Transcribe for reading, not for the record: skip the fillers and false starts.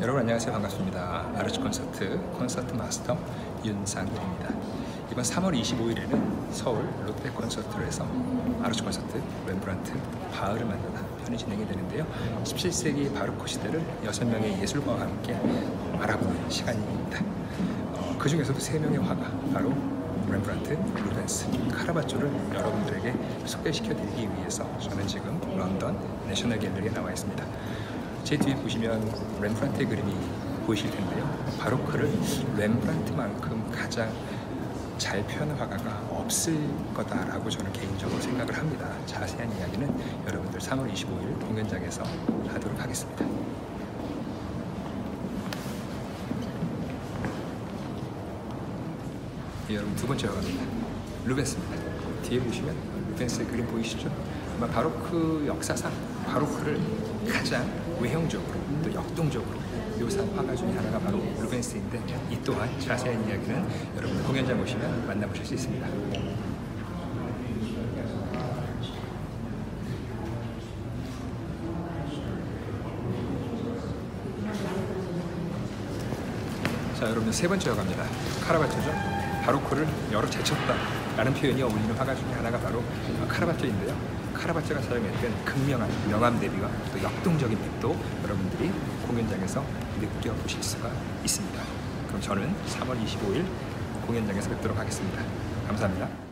여러분 안녕하세요. 반갑습니다. 아르츠 콘서트 마스터 윤상길입니다. 이번 3월 25일에는 서울 롯데 콘서트홀에서 아르츠 콘서트 렘브란트 바흐를 만나다 편이 진행이 되는데요. 17세기 바로크 시대를 6명의 예술가와 함께 알아보는 시간입니다. 그 중에서도 3명의 화가 바로 렘브란트, 루벤스, 카라바초를 여러분들에게 소개시켜 드리기 위해서 저는 지금 런던 내셔널 갤러리에 나와 있습니다. 제 뒤에 보시면 렘브란트의 그림이 보이실 텐데요. 바로크를 렘브란트만큼 가장 잘 표현한 화가가 없을 거다라고 저는 개인적으로 생각을 합니다. 자세한 이야기는 여러분들 3월 25일 공연장에서 하도록 하겠습니다. 여러분 두 번째 화가입니다. 루벤스입니다. 뒤에 보시면 루벤스의 그림 보이시죠? 아마 바로크 역사상 바로크를 가장 외형적으로 또 역동적으로 묘사한 화가 중에 하나가 바로 루벤스인데, 이 또한 자세한 이야기는 여러분 공연장 오시면 만나보실 수 있습니다. 자, 여러분 세 번째 화가입니다. 카라바초죠. 바로크를 여러 제쳤다 라는 표현이 어울리는 화가 중에 하나가 바로 카라바초인데요. 카라바초가 사용했던 극명한 명암 대비와 또 역동적인 빛도 여러분들이 공연장에서 느껴보실 수가 있습니다. 그럼 저는 3월 25일 공연장에서 뵙도록 하겠습니다. 감사합니다.